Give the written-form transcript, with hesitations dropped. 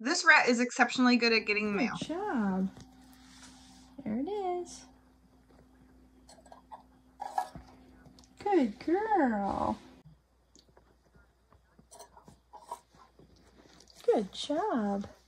This rat is exceptionally good at getting mail. Good job. There it is. Good girl. Good job.